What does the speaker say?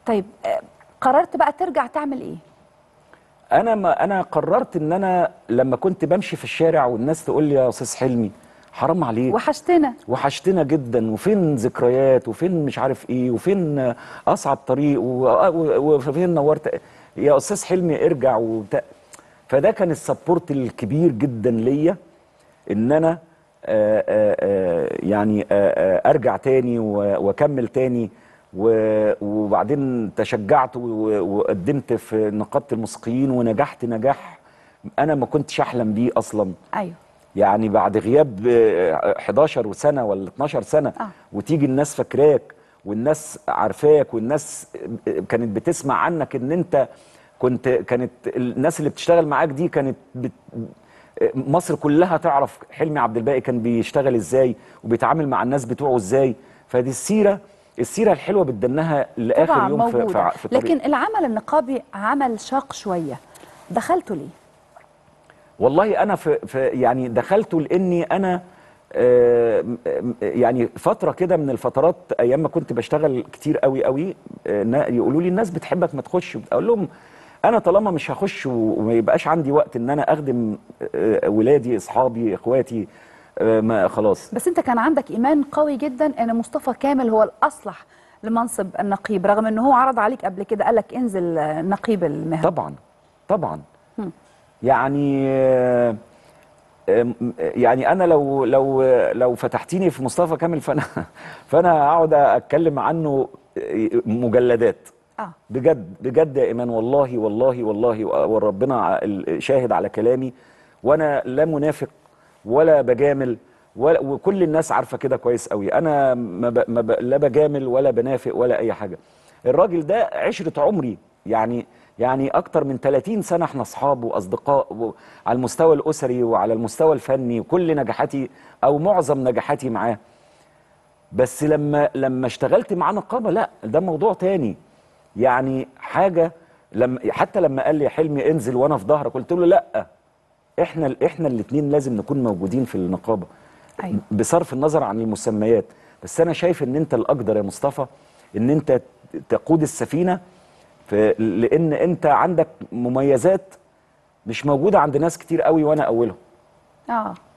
طيب قررت بقى ترجع تعمل ايه؟ انا قررت ان انا لما كنت بمشي في الشارع والناس تقول لي يا استاذ حلمي حرام عليك، وحشتنا. وحشتنا جدا، وفين ذكريات، وفين مش عارف ايه، وفين اصعب طريق، وفين نورت يا استاذ حلمي ارجع وبتاع. فده كان السبورت الكبير جدا ليا ان انا يعني ارجع تاني واكمل تاني. وبعدين تشجعت وقدمت في نقابة الموسيقيين ونجحت نجاح انا ما كنتش احلم بيه اصلا. ايوه. يعني بعد غياب 11 سنة ولا 12 سنة وتيجي الناس فاكراك والناس عارفاك والناس كانت بتسمع عنك ان انت كانت الناس اللي بتشتغل معاك دي كانت مصر كلها تعرف حلمي عبد الباقي كان بيشتغل ازاي وبيتعامل مع الناس بتوعه ازاي. فدي السيرة الحلوة بتدنها لآخر طبعا يوم موجودة. في طريق. لكن العمل النقابي عمل شاق شوية، دخلته ليه؟ والله انا يعني دخلته لاني انا يعني فتره كده من الفترات ايام ما كنت بشتغل كتير قوي قوي يقولوا لي الناس بتحبك ما تخش. اقول لهم انا طالما مش هخش وما يبقاش عندي وقت ان انا اخدم ولادي اصحابي اخواتي ما خلاص. بس انت كان عندك ايمان قوي جدا ان مصطفى كامل هو الاصلح لمنصب النقيب، رغم انه هو عرض عليك قبل كده قال لك انزل نقيب المهنه. طبعا طبعا. يعني يعني انا لو فتحتيني في مصطفى كامل فانا هقعد اتكلم عنه مجلدات. بجد بجد يا ايمان، والله والله والله وربنا شاهد على كلامي، وانا لا منافق ولا بجامل وكل الناس عارفه كده كويس قوي. انا لا بجامل ولا بنافق ولا اي حاجه. الراجل ده عشره عمري، يعني اكتر من 30 سنه احنا اصحاب واصدقاء على المستوى الاسري وعلى المستوى الفني، وكل نجاحاتي او معظم نجاحاتي معاه. بس لما اشتغلت معاه نقابه لا، ده موضوع تاني. يعني حاجه حتى لما قال لي يا حلمي انزل وانا في ظهرك، قلت له لا، احنا الاثنين لازم نكون موجودين في النقابه. أيوة. بصرف النظر عن المسميات، بس انا شايف ان انت الاقدر يا مصطفى ان انت تقود السفينه، لان انت عندك مميزات مش موجوده عند ناس كتير قوي وانا اولهم.